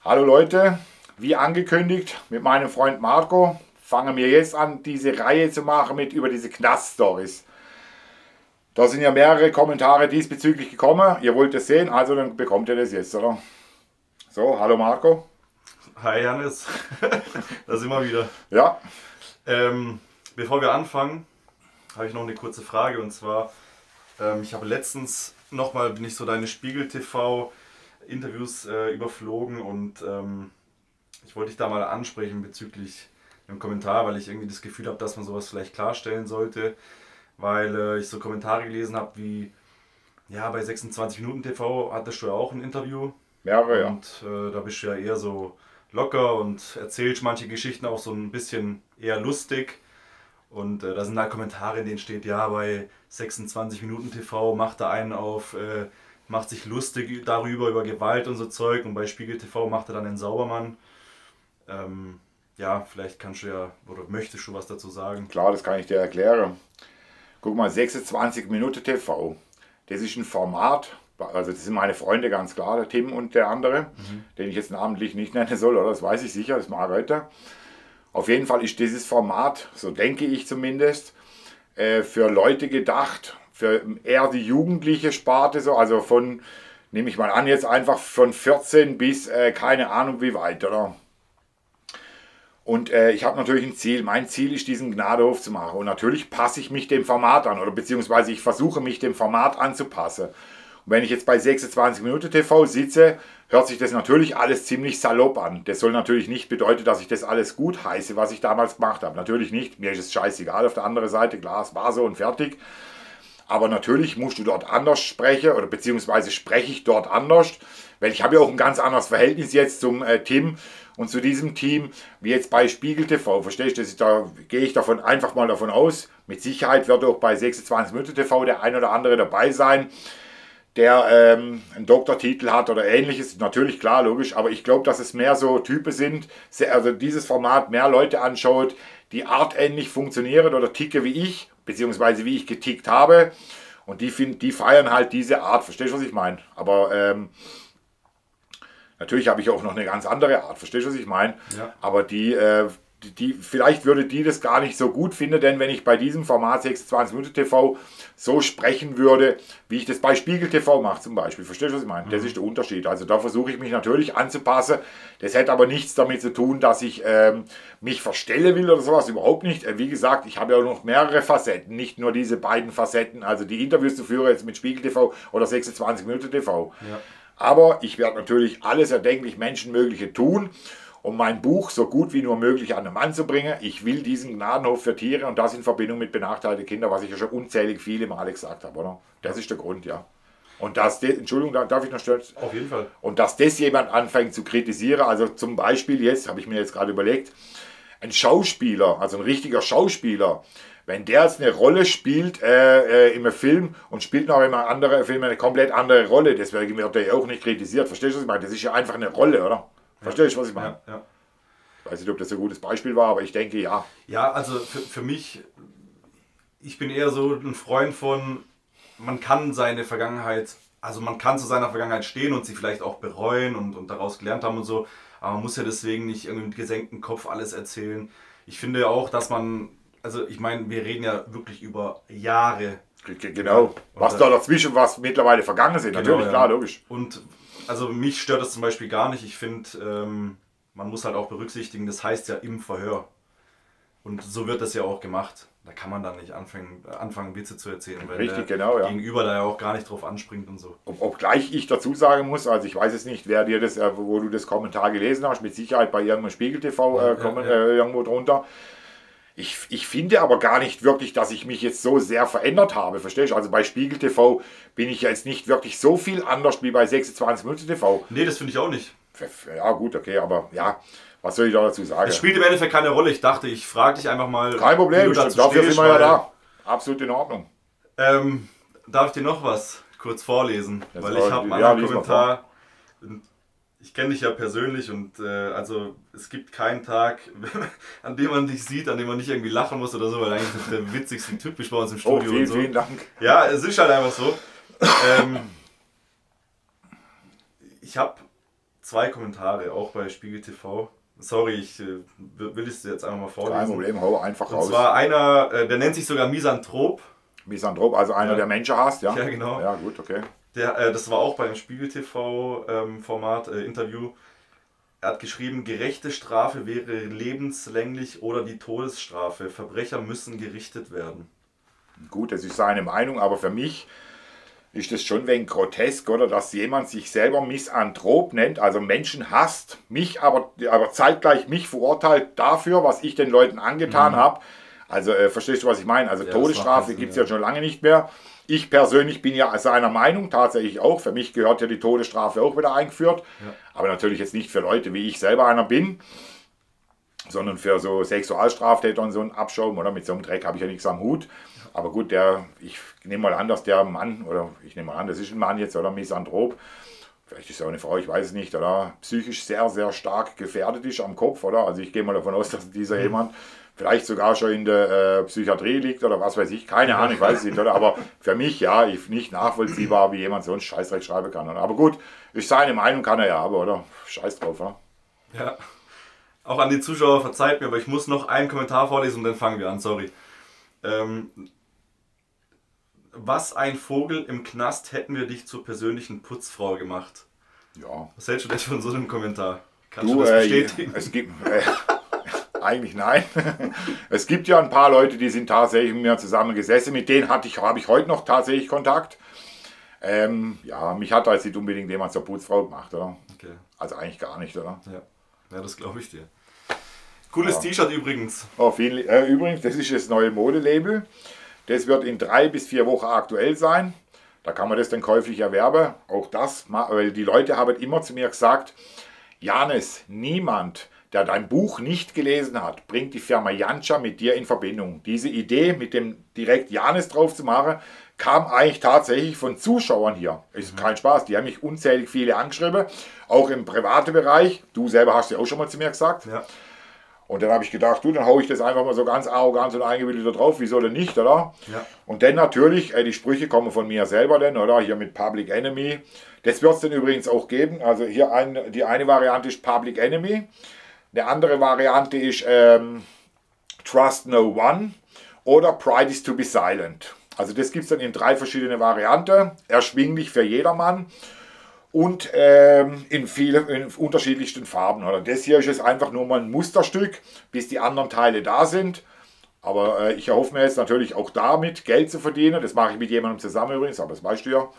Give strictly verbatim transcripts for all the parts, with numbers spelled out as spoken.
Hallo Leute, wie angekündigt mit meinem Freund Marco fangen wir jetzt an, diese Reihe zu machen mit über diese Knast-Stories. Da sind ja mehrere Kommentare diesbezüglich gekommen. Ihr wollt es sehen, also dann bekommt ihr das jetzt, oder? So, hallo Marco. Hi Hannes, da sind wir wieder. Ja. Ähm, bevor wir anfangen, habe ich noch eine kurze Frage und zwar, ähm, ich habe letztens nochmal, bin ich so deine Spiegel-T V-Interviews äh, überflogen und ähm, ich wollte dich da mal ansprechen bezüglich einem Kommentar, weil ich irgendwie das Gefühl habe, dass man sowas vielleicht klarstellen sollte, weil äh, ich so Kommentare gelesen habe wie, ja, bei sechsundzwanzig Minuten T V hattest du ja auch ein Interview. Mehrere, ja. Und äh, da bist du ja eher so locker und erzählst manche Geschichten auch so ein bisschen eher lustig. Und äh, da sind halt Kommentare, in denen steht, ja, bei sechsundzwanzig Minuten T V macht er einen auf, äh, macht sich lustig darüber, über Gewalt und so Zeug. Und bei Spiegel T V macht er dann den Saubermann. Ähm, ja, vielleicht kannst du ja, oder möchtest du was dazu sagen? Klar, das kann ich dir erklären. Guck mal, sechsundzwanzig Minuten T V, das ist ein Format, also das sind meine Freunde ganz klar, der Tim und der andere, mhm. den ich jetzt namentlich nicht nennen soll, oder das weiß ich sicher, das ist Margarete. Auf jeden Fall ist dieses Format, so denke ich zumindest, äh, für Leute gedacht, für eher die jugendliche Sparte, so, also von, nehme ich mal an, jetzt einfach von vierzehn bis äh, keine Ahnung wie weit, oder? Und äh, ich habe natürlich ein Ziel. Mein Ziel ist, diesen Gnadehof zu machen. Und natürlich passe ich mich dem Format an, oder beziehungsweise ich versuche mich dem Format anzupassen. Und wenn ich jetzt bei sechsundzwanzig Minuten T V sitze, hört sich das natürlich alles ziemlich salopp an. Das soll natürlich nicht bedeuten, dass ich das alles gut heiße, was ich damals gemacht habe. Natürlich nicht. Mir ist es scheißegal. Auf der anderen Seite, klar, es war so und fertig. Aber natürlich musst du dort anders sprechen, oder beziehungsweise spreche ich dort anders. Weil ich habe ja auch ein ganz anderes Verhältnis jetzt zum äh, Tim und zu diesem Team, wie jetzt bei Spiegel T V. Verstehst du? Da gehe ich davon einfach mal davon aus. Mit Sicherheit wird auch bei sechsundzwanzig Minuten T V der ein oder andere dabei sein, der ähm, einen Doktortitel hat oder ähnliches. Natürlich, klar, logisch. Aber ich glaube, dass es mehr so Typen sind, also dieses Format mehr Leute anschaut, die artähnlich funktionieren oder ticken wie ich, beziehungsweise wie ich getickt habe. Und die, find, die feiern halt diese Art. Verstehst du, was ich meine? Aber ähm, natürlich habe ich auch noch eine ganz andere Art, verstehst du, was ich meine? Ja. Aber die, äh, die, die, vielleicht würde die das gar nicht so gut finden, denn wenn ich bei diesem Format sechsundzwanzig Minuten T V so sprechen würde, wie ich das bei Spiegel T V mache zum Beispiel, verstehst du, was ich meine? Mhm. Das ist der Unterschied. Also da versuche ich mich natürlich anzupassen. Das hätte aber nichts damit zu tun, dass ich ähm, mich verstellen will oder sowas, überhaupt nicht. Wie gesagt, ich habe ja noch mehrere Facetten, nicht nur diese beiden Facetten, also die Interviews zu führen jetzt mit Spiegel T V oder sechsundzwanzig Minuten T V. Ja. Aber ich werde natürlich alles erdenklich Menschenmögliche tun, um mein Buch so gut wie nur möglich an den Mann zu bringen. Ich will diesen Gnadenhof für Tiere und das in Verbindung mit benachteiligten Kindern, was ich ja schon unzählig viele Male gesagt habe, oder? Das ist der Grund, ja. Und dass, das, Entschuldigung, darf ich noch stellen? Auf jeden Fall. Und dass das jemand anfängt zu kritisieren, also zum Beispiel jetzt, habe ich mir jetzt gerade überlegt, ein Schauspieler, also ein richtiger Schauspieler, wenn der jetzt eine Rolle spielt äh, äh, im Film und spielt noch in einem anderen Film eine komplett andere Rolle, deswegen wird er ja auch nicht kritisiert. Verstehst du, was ich meine? Das ist ja einfach eine Rolle, oder? Verstehst du, was ich meine? Ja, ja. Ich weiß nicht, ob das ein gutes Beispiel war, aber ich denke, ja. Ja, also für, für mich, ich bin eher so ein Freund von, man kann seine Vergangenheit, also man kann zu seiner Vergangenheit stehen und sie vielleicht auch bereuen und, und daraus gelernt haben und so, aber man muss ja deswegen nicht irgendwie mit gesenktem Kopf alles erzählen. Ich finde auch, dass man, also ich meine, wir reden ja wirklich über Jahre. Genau, was da dazwischen, was mittlerweile vergangen sind, genau, natürlich, ja. Klar, logisch. Und also mich stört das zum Beispiel gar nicht. Ich finde, ähm, man muss halt auch berücksichtigen, das heißt ja im Verhör. Und so wird das ja auch gemacht. Da kann man dann nicht anfangen, anfangen Witze zu erzählen, weil Richtig, der genau, ja. Gegenüber da ja auch gar nicht drauf anspringt und so. Ob, obgleich ich dazu sagen muss, also ich weiß es nicht, wer dir das, wo du das Kommentar gelesen hast, mit Sicherheit bei irgendeinem Spiegel T V äh, ja, ja, ja. Äh, irgendwo drunter. Ich, ich finde aber gar nicht wirklich, dass ich mich jetzt so sehr verändert habe, verstehst du? Also bei Spiegel T V bin ich jetzt nicht wirklich so viel anders wie bei sechsundzwanzig Minuten T V. Nee, das finde ich auch nicht. Ja gut, okay, aber ja, was soll ich da dazu sagen? Es spielt im Endeffekt keine Rolle. Ich dachte, ich frage dich einfach mal. Kein Problem, dafür sind wir ja da. Absolut in Ordnung. Ähm, darf ich dir noch was kurz vorlesen? Das Weil ich habe einen ja, anderen Kommentar. Ich kenne dich ja persönlich und äh, also es gibt keinen Tag, an dem man dich sieht, an dem man nicht irgendwie lachen muss oder so, weil eigentlich ist der witzigste Typ bei uns im Studio. Oh, vielen, und so. vielen Dank. Ja, es ist halt einfach so. Ähm, ich habe zwei Kommentare, auch bei Spiegel T V. Sorry, ich äh, will es jetzt einfach mal vorlesen. Kein Problem, hau einfach Und raus. Und zwar einer, äh, der nennt sich sogar Misanthrop. Misanthrop, also einer, ja. der Menschen hasst, ja? Ja, genau. Ja, gut, okay. Der, äh, das war auch beim Spiegel T V-Format, ähm, äh, Interview. Er hat geschrieben, gerechte Strafe wäre lebenslänglich oder die Todesstrafe. Verbrecher müssen gerichtet werden. Gut, das ist seine Meinung, aber für mich ist das schon ein wenig grotesk, oder? Dass jemand sich selber Misanthrop nennt, also Menschen hasst, mich aber, aber zeitgleich mich verurteilt dafür, was ich den Leuten angetan mhm. habe. Also äh, verstehst du, was ich meine? Also ja, Todesstrafe gibt es ja. ja schon lange nicht mehr. Ich persönlich bin ja seiner Meinung, tatsächlich auch. Für mich gehört ja die Todesstrafe auch wieder eingeführt. Ja. Aber natürlich jetzt nicht für Leute, wie ich selber einer bin, sondern für so Sexualstraftäter und so einen Abschaum. Oder mit so einem Dreck habe ich ja nichts am Hut. Aber gut, der, ich nehme mal an, dass der Mann, oder ich nehme mal an, das ist ein Mann jetzt, oder Misanthrop, vielleicht ist es auch eine Frau, ich weiß es nicht, oder psychisch sehr, sehr stark gefährdet ist am Kopf, oder? Also ich gehe mal davon aus, dass dieser mhm. jemand vielleicht sogar schon in der äh, Psychiatrie liegt oder was weiß ich, keine Ahnung, ich weiß es nicht, oder? Aber für mich, ja, ich, nicht nachvollziehbar, wie jemand so einen Scheißdreck schreiben kann. Oder? Aber gut, ist seine Meinung, kann er ja haben, oder? Scheiß drauf, oder? Ja, auch an die Zuschauer, verzeiht mir, aber ich muss noch einen Kommentar vorlesen und dann fangen wir an, sorry. Ähm, was ein Vogel, im Knast hätten wir dich zur persönlichen Putzfrau gemacht. Ja. Was hältst du denn von so einem Kommentar? Kannst du, du das äh, bestätigen? Es gibt... Äh, Eigentlich nein. Es gibt ja ein paar Leute, die sind tatsächlich mit mir zusammen gesessen. Mit denen hatte ich, habe ich heute noch tatsächlich Kontakt. Ähm, ja, mich hat da jetzt nicht unbedingt jemand zur Putzfrau gemacht, oder? Okay. Also eigentlich gar nicht, oder? Ja, ja, das glaube ich dir. Cooles ja. T-Shirt übrigens. Oh, vielen, äh, übrigens, das ist das neue Modelabel. Das wird in drei bis vier Wochen aktuell sein. Da kann man das dann käuflich erwerben. Auch das, weil die Leute haben immer zu mir gesagt, Janis, niemand, der dein Buch nicht gelesen hat, bringt die Firma Janša mit dir in Verbindung. Diese Idee, mit dem direkt Janis drauf zu machen, kam eigentlich tatsächlich von Zuschauern hier. Ist kein Spaß, die haben mich unzählig viele angeschrieben, auch im privaten Bereich. Du selber hast ja auch schon mal zu mir gesagt. Ja. Und dann habe ich gedacht, du, dann haue ich das einfach mal so ganz arrogant und eingebildet da drauf, wieso denn nicht, oder? Ja. Und dann natürlich, äh, die Sprüche kommen von mir selber denn, oder? Hier mit Public Enemy. Das wird es dann übrigens auch geben. Also hier ein, die eine Variante ist Public Enemy. Eine andere Variante ist ähm, Trust No One oder Pride is to be silent. Also das gibt es dann in drei verschiedene Varianten, erschwinglich für jedermann und ähm, in vielen in unterschiedlichsten Farben. Oder? Das hier ist jetzt einfach nur mal ein Musterstück, bis die anderen Teile da sind. Aber äh, ich erhoffe mir jetzt natürlich auch damit Geld zu verdienen. Das mache ich mit jemandem zusammen übrigens, aber das weißt du ja. ja.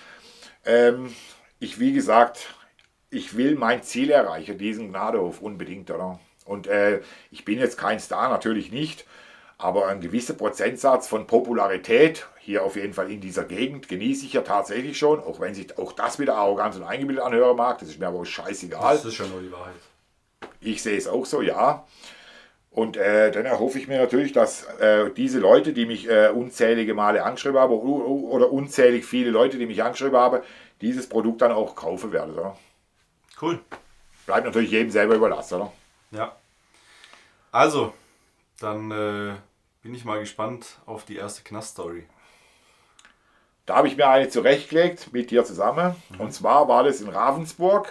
Ähm, ich, wie gesagt... Ich will mein Ziel erreichen, diesen Gnadehof unbedingt, oder? Und äh, ich bin jetzt kein Star, natürlich nicht, aber ein gewisser Prozentsatz von Popularität, hier auf jeden Fall in dieser Gegend, genieße ich ja tatsächlich schon, auch wenn sich auch das wieder arrogant und eingebildet anhören mag, das ist mir aber auch scheißegal. Das ist schon nur die Wahrheit. Ich sehe es auch so, ja. Und äh, dann erhoffe ich mir natürlich, dass äh, diese Leute, die mich äh, unzählige Male angeschrieben haben, oder unzählig viele Leute, die mich angeschrieben haben, dieses Produkt dann auch kaufen werden, oder? Cool. Bleibt natürlich jedem selber überlassen, oder? Ja. Also, dann äh, bin ich mal gespannt auf die erste Knast-Story. Da habe ich mir eine zurechtgelegt mit dir zusammen. Mhm. Und zwar war das in Ravensburg.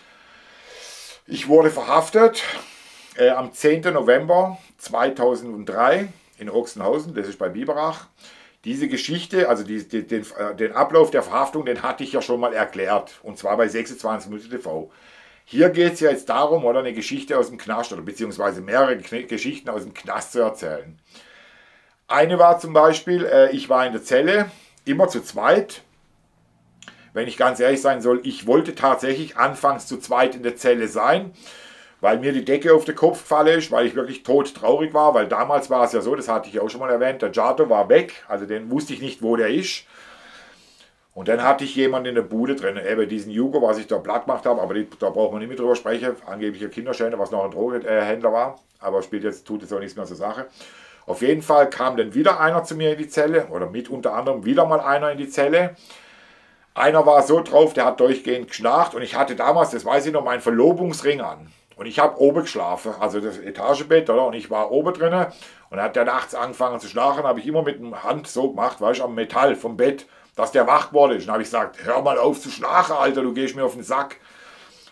Ich wurde verhaftet äh, am zehnten November zweitausenddrei in Ochsenhausen, das ist bei Biberach. Diese Geschichte, also die, die, den, den Ablauf der Verhaftung, den hatte ich ja schon mal erklärt. Und zwar bei sechsundzwanzig Minuten T V. Hier geht es ja jetzt darum, oder eine Geschichte aus dem Knast, oder beziehungsweise mehrere Geschichten aus dem Knast zu erzählen. Eine war zum Beispiel, äh, ich war in der Zelle, immer zu zweit. Wenn ich ganz ehrlich sein soll, ich wollte tatsächlich anfangs zu zweit in der Zelle sein, weil mir die Decke auf den Kopf gefallen ist, weil ich wirklich todtraurig war, weil damals war es ja so, das hatte ich auch schon mal erwähnt, der Giato war weg, also den wusste ich nicht, wo der ist. Und dann hatte ich jemanden in der Bude drin, eben diesen Jugo, was ich da platt gemacht habe, aber die, da braucht man nicht mehr drüber sprechen, angeblicher Kinderschänder, was noch ein Drogenhändler war, aber spielt jetzt, tut jetzt auch nichts mehr zur Sache. Auf jeden Fall kam dann wieder einer zu mir in die Zelle, oder mit unter anderem wieder mal einer in die Zelle. Einer war so drauf, der hat durchgehend geschnarcht und ich hatte damals, das weiß ich noch, meinen Verlobungsring an. Und ich habe oben geschlafen, also das Etagebett, oder? Und ich war oben drin und hat der nachts angefangen zu schnarchen, habe ich immer mit der Hand so gemacht, weißt du, am Metall vom Bett, dass der wach wurde. Und dann habe ich gesagt, hör mal auf zu schnarchen, Alter, du gehst mir auf den Sack.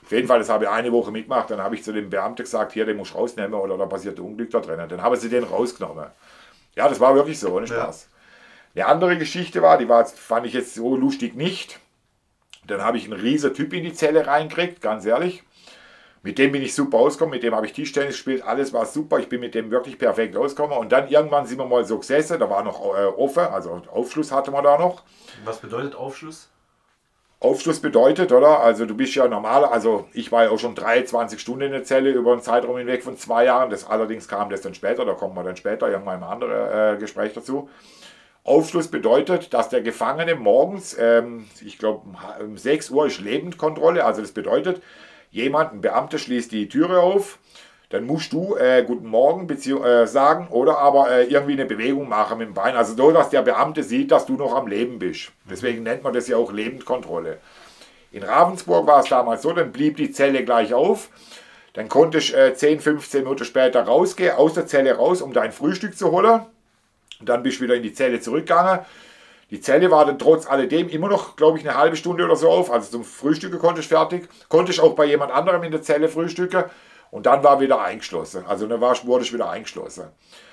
Auf jeden Fall, das habe ich eine Woche mitgemacht. Dann habe ich zu dem Beamten gesagt, hier, den musst du rausnehmen oder da passiert ein Unglück da drinnen. Dann haben sie den rausgenommen. Ja, das war wirklich so, ohne Spaß. Ja. Eine andere Geschichte war, die war, fand ich jetzt so lustig nicht. Dann habe ich einen riesen Typ in die Zelle reingekriegt, ganz ehrlich. Mit dem bin ich super ausgekommen, mit dem habe ich Tischtennis gespielt, alles war super, ich bin mit dem wirklich perfekt ausgekommen. Und dann irgendwann sind wir mal so gesessen, da war noch äh, offen, also Aufschluss hatte man da noch. Was bedeutet Aufschluss? Aufschluss bedeutet, oder? Also du bist ja normal, also ich war ja auch schon dreiundzwanzig Stunden in der Zelle über einen Zeitraum hinweg von zwei Jahren. Das allerdings kam das dann später, da kommen wir dann später irgendwann ein anderes äh, Gespräch dazu. Aufschluss bedeutet, dass der Gefangene morgens, ähm, ich glaube um sechs Uhr ist Lebendkontrolle, also das bedeutet, jemand, ein Beamter schließt die Türe auf, dann musst du äh, guten Morgen äh, sagen oder aber äh, irgendwie eine Bewegung machen mit dem Bein. Also so, dass der Beamte sieht, dass du noch am Leben bist. Deswegen nennt man das ja auch Lebendkontrolle. In Ravensburg war es damals so, dann blieb die Zelle gleich auf. Dann konnte ich äh, zehn, fünfzehn Minuten später rausgehen, aus der Zelle raus, um dein Frühstück zu holen. Und dann bist du wieder in die Zelle zurückgegangen. Die Zelle war dann trotz alledem immer noch, glaube ich, eine halbe Stunde oder so auf. Also zum Frühstücken konnte ich fertig. Konnte ich auch bei jemand anderem in der Zelle frühstücken. Und dann war wieder eingeschlossen. Also dann war, wurde ich wieder eingeschlossen.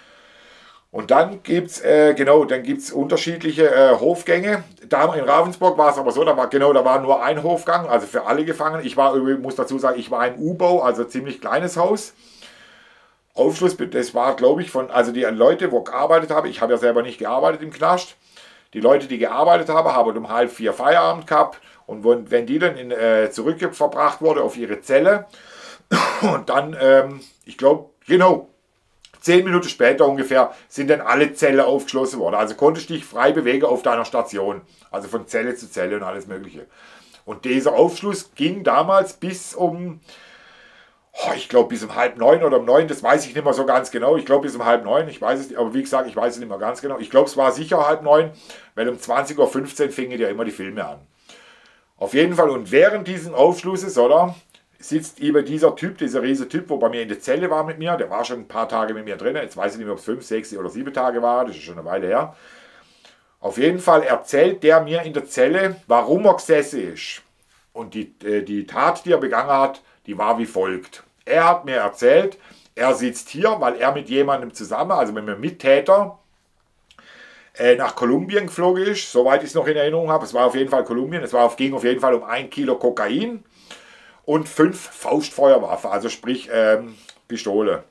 Und dann gibt es, äh, genau, dann gibt's unterschiedliche äh, Hofgänge. Da in Ravensburg war es aber so, da war, genau, da war nur ein Hofgang, also für alle Gefangenen. Ich war, muss dazu sagen, ich war im U-Bau, also ziemlich kleines Haus. Aufschluss, das war, glaube ich, von, also die Leute, wo gearbeitet haben, ich habe ja selber nicht gearbeitet im Knast. Die Leute, die gearbeitet haben, haben um halb vier Feierabend gehabt. Und wenn die dann in, äh, zurückverbracht wurde auf ihre Zelle, und dann, ähm, ich glaube, genau, zehn Minuten später ungefähr sind dann alle Zellen aufgeschlossen worden. Also konntest du dich frei bewegen auf deiner Station. Also von Zelle zu Zelle und alles Mögliche. Und dieser Aufschluss ging damals bis um, oh, ich glaube bis um halb neun oder um neun, das weiß ich nicht mehr so ganz genau. Ich glaube bis um halb neun, ich weiß es nicht, aber wie gesagt, ich weiß es nicht mehr ganz genau. Ich glaube, es war sicher halb neun, weil um zwanzig Uhr fünfzehn fingen ja immer die Filme an. Auf jeden Fall, und während diesen Aufschlusses, oder, sitzt eben dieser Typ, dieser riese Typ, wo bei mir in der Zelle war mit mir, der war schon ein paar Tage mit mir drin, jetzt weiß ich nicht mehr, ob es fünf, sechs oder sieben Tage war, das ist schon eine Weile her. Auf jeden Fall erzählt der mir in der Zelle, warum er gesessen ist. Und die, äh, die Tat, die er begangen hat, die war wie folgt. Er hat mir erzählt, er sitzt hier, weil er mit jemandem zusammen, also mit einem Mittäter, äh, nach Kolumbien geflogen ist, soweit ich es noch in Erinnerung habe. Es war auf jeden Fall Kolumbien, es war auf, ging auf jeden Fall um ein Kilo Kokain. Und fünf Faustfeuerwaffen, also sprich ähm, Pistole.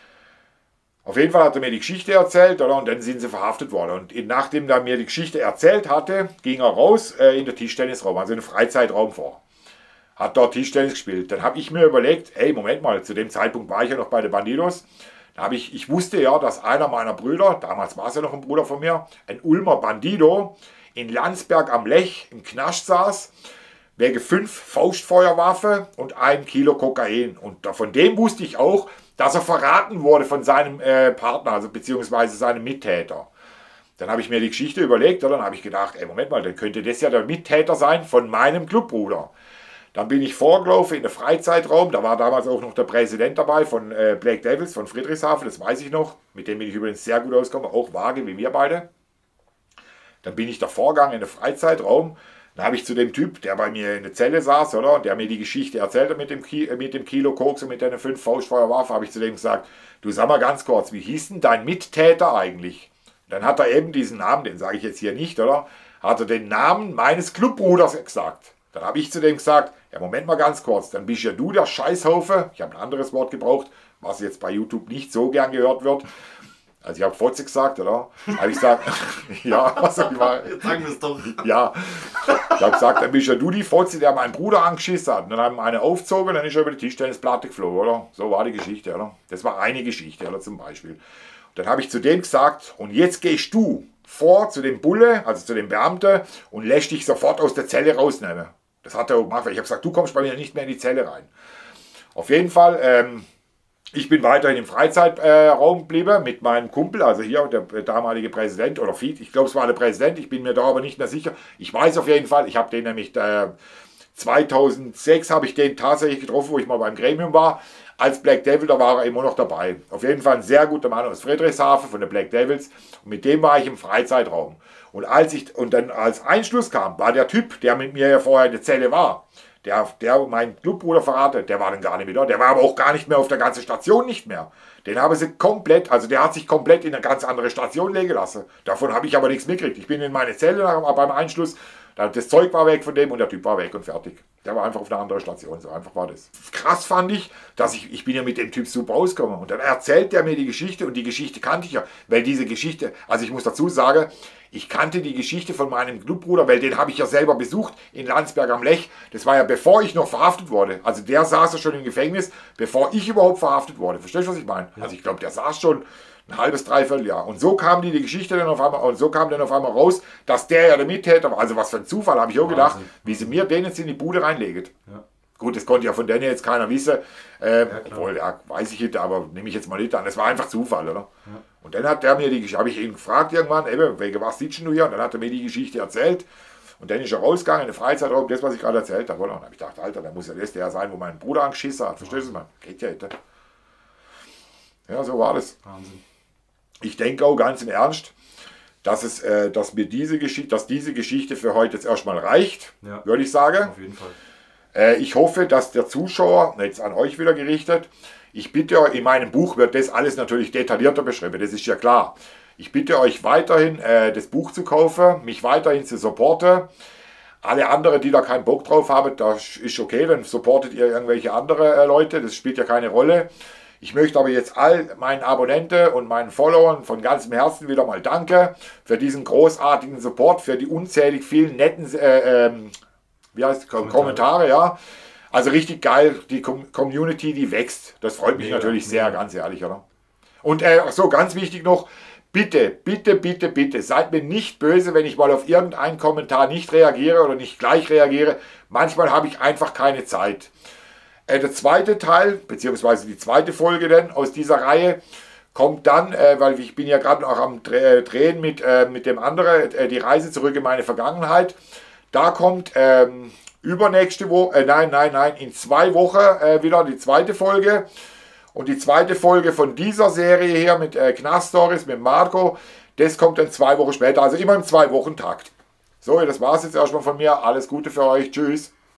Auf jeden Fall hat er mir die Geschichte erzählt, oder? Und dann sind sie verhaftet worden. Und nachdem er mir die Geschichte erzählt hatte, ging er raus äh, in den Tischtennisraum, also in den Freizeitraum vor. Hat dort Tischtennis gespielt. Dann habe ich mir überlegt, hey, Moment mal, zu dem Zeitpunkt war ich ja noch bei den Bandidos. Da habe ich, ich wusste ja, dass einer meiner Brüder, damals war es ja noch ein Bruder von mir, ein Ulmer Bandido, in Landsberg am Lech im Knast saß, wegen fünf Faustfeuerwaffen und ein Kilo Kokain. Und von dem wusste ich auch, dass er verraten wurde von seinem äh, Partner, also beziehungsweise seinem Mittäter. Dann habe ich mir die Geschichte überlegt, oder? Dann habe ich gedacht, ey, Moment mal, dann könnte das ja der Mittäter sein von meinem Clubbruder. Dann bin ich vorgelaufen in den Freizeitraum, da war damals auch noch der Präsident dabei von äh, Black Devils, von Friedrichshafen, das weiß ich noch. Mit dem bin ich übrigens sehr gut ausgekommen, auch vage wie wir beide. Dann bin ich da vorgegangen in den Freizeitraum. Dann habe ich zu dem Typ, der bei mir in der Zelle saß, oder, der mir die Geschichte erzählte mit dem, Ki mit dem Kilo Koks und mit den fünf Faustfeuerwaffen, habe ich zu dem gesagt, du sag mal ganz kurz, wie hieß denn dein Mittäter eigentlich? Dann hat er eben diesen Namen, den sage ich jetzt hier nicht, oder, hat er den Namen meines Clubbruders gesagt. Dann habe ich zu dem gesagt, ja Moment mal ganz kurz, dann bist ja du der Scheißhaufe, ich habe ein anderes Wort gebraucht, was jetzt bei YouTube nicht so gern gehört wird. Also ich habe Fotze gesagt, oder? Habe ich gesagt, ja, was soll ich mal? Jetzt sagen wir es doch. Ja, ich habe gesagt, dann bist ja du die Fotze, der meinen Bruder angeschissen hat. Und dann haben wir eine aufgezogen, dann ist er über die Tischtennisplatte geflogen, oder? So war die Geschichte, oder? Das war eine Geschichte, oder, zum Beispiel. Und dann habe ich zu dem gesagt, und jetzt gehst du vor zu dem Bulle, also zu dem Beamten, und lässt dich sofort aus der Zelle rausnehmen. Das hat er auch gemacht, weil ich habe gesagt, du kommst bei mir nicht mehr in die Zelle rein. Auf jeden Fall, ähm, ich bin weiterhin im Freizeitraum äh, geblieben mit meinem Kumpel, also hier der damalige Präsident oder Vize, ich glaube es war der Präsident, ich bin mir da aber nicht mehr sicher. Ich weiß auf jeden Fall, ich habe den nämlich äh, zweitausendsechs habe ich den tatsächlich getroffen, wo ich mal beim Gremium war. Als Black Devil, da war er immer noch dabei. Auf jeden Fall ein sehr guter Mann aus Friedrichshafen von den Black Devils. Und mit dem war ich im Freizeitraum. Und als ich und dann als Einschluss kam, war der Typ, der mit mir ja vorher in der Zelle war, Der, der mein Clubbruder verraten, der war dann gar nicht mehr da. Der war aber auch gar nicht mehr auf der ganzen Station nicht mehr. Den haben sie komplett, also der hat sich komplett in eine ganz andere Station legen lassen. Davon habe ich aber nichts mitgekriegt. Ich bin in meine Zelle nach, beim Einschluss, das Zeug war weg von dem und der Typ war weg und fertig. Der war einfach auf einer anderen Station, so einfach war das. Krass fand ich, dass ich, ich bin ja mit dem Typ super ausgekommen. Und dann erzählt der mir die Geschichte und die Geschichte kannte ich ja. Weil diese Geschichte, also ich muss dazu sagen, ich kannte die Geschichte von meinem Clubbruder, weil den habe ich ja selber besucht in Landsberg am Lech. Das war ja bevor ich noch verhaftet wurde. Also der saß ja schon im Gefängnis, bevor ich überhaupt verhaftet wurde. Verstehst du, was ich meine? Ja. Also ich glaube, der saß schon ein halbes, dreiviertel Jahr. Und so kam die, die Geschichte dann auf einmal, und so kam dann auf einmal raus, dass der ja der Mittäter war. Also was für ein Zufall, habe ich auch gedacht, Wahnsinn. Wie sie mir den jetzt in die Bude reinlegen. Ja. Gut, das konnte ja von denen jetzt keiner wissen. Ähm, ja, obwohl, ja, weiß ich nicht, aber nehme ich jetzt mal nicht an. Das war einfach Zufall, oder? Ja. Und dann hat der mir die Geschichte, habe ich ihn gefragt irgendwann, eben, wegen was sitzt du hier? Und dann hat er mir die Geschichte erzählt. Und dann ist er rausgegangen in den Freizeitraum, das, was ich gerade erzählt habe. Und dann habe ich gedacht, Alter, da muss ja das der sein, wo mein Bruder angeschissen hat. Verstehst du, man? Geht ja nicht. Ja, so war das. Wahnsinn. Ich denke auch ganz im Ernst, dass, es, äh, dass mir diese Geschichte, dass diese Geschichte für heute jetzt erstmal reicht, ja, würde ich sagen. Auf jeden Fall. Äh, ich hoffe, dass der Zuschauer, jetzt an euch wieder gerichtet, ich bitte euch, in meinem Buch wird das alles natürlich detaillierter beschrieben, das ist ja klar. Ich bitte euch weiterhin, äh, das Buch zu kaufen, mich weiterhin zu supporten. Alle anderen, die da keinen Bock drauf haben, das ist okay, dann supportet ihr irgendwelche andere äh, Leute, das spielt ja keine Rolle. Ich möchte aber jetzt all meinen Abonnenten und meinen Followern von ganzem Herzen wieder mal danken für diesen großartigen Support, für die unzählig vielen netten äh, ähm, wie heißt, Kommentare. Kommentare, ja. Also richtig geil, die Com Community, die wächst. Das freut mich mega, natürlich sehr, mega. Ganz ehrlich, oder? Und äh, so ganz wichtig noch, bitte, bitte, bitte, bitte, seid mir nicht böse, wenn ich mal auf irgendeinen Kommentar nicht reagiere oder nicht gleich reagiere. Manchmal habe ich einfach keine Zeit. Der zweite Teil, beziehungsweise die zweite Folge dann aus dieser Reihe, kommt dann, äh, weil ich bin ja gerade noch am Drehen mit, äh, mit dem anderen, äh, die Reise zurück in meine Vergangenheit. Da kommt ähm, übernächste Woche, äh, nein, nein, nein, in zwei Wochen äh, wieder die zweite Folge. Und die zweite Folge von dieser Serie hier mit äh, Knast-Stories, mit Marco, das kommt dann zwei Wochen später, also immer im Zwei-Wochen-Takt. So, das war es jetzt erstmal von mir. Alles Gute für euch. Tschüss.